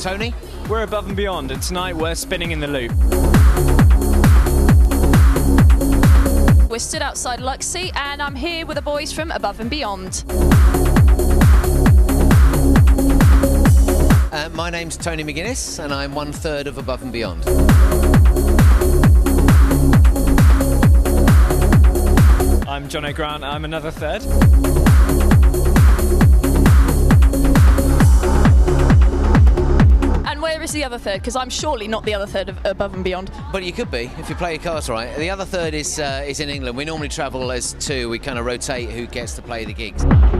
Tony. We're Above and Beyond, and tonight we're spinning in the loop. We're stood outside Luxy, and I'm here with the boys from Above and Beyond. My name's Tony McGuinness, and I'm 1/3 of Above and Beyond. I'm John O'Grant, I'm another third. And where is the other third? Because I'm surely not the other third of Above and Beyond. But you could be, if you play your cards right. The other third is in England. We normally travel as two. We kind of rotate who gets to play the gigs.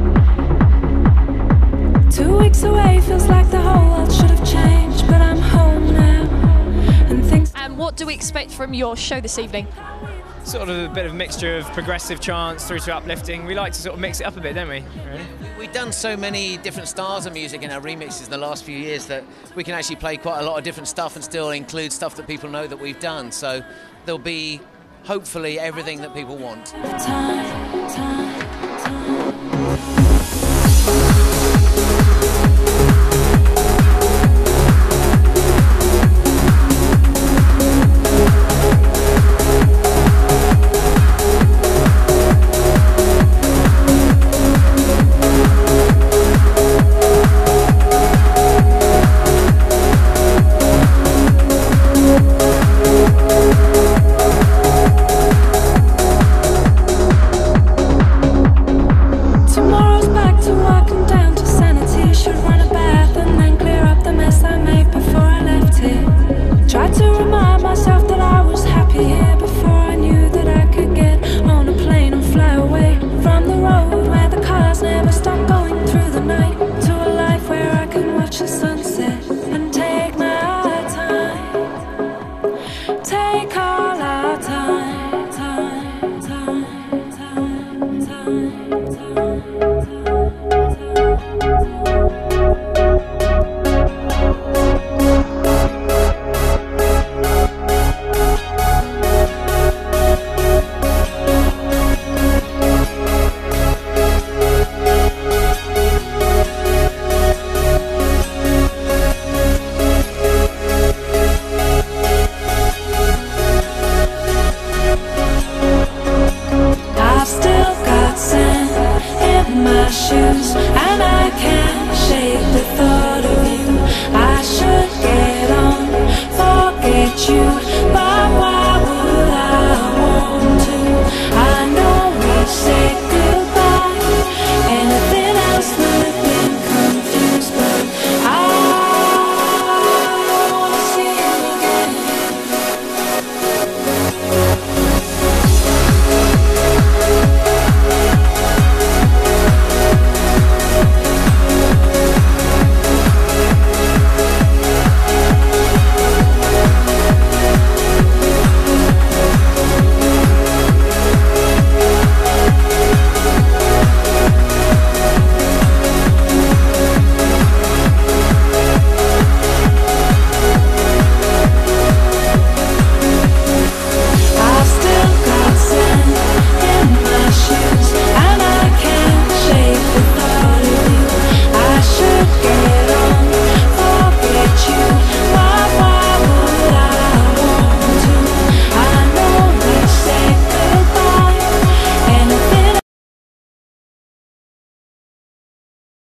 2 weeks away, feels like the whole world should have changed, but I'm home now, and things... And what do we expect from your show this evening? Sort of a bit of a mixture of progressive chants through to uplifting. We like to sort of mix it up a bit, don't we? Really? We've done so many different styles of music in our remixes in the last few years that we can actually play quite a lot of different stuff and still include stuff that people know that we've done. So there'll be, hopefully, everything that people want. Time. Take all our time.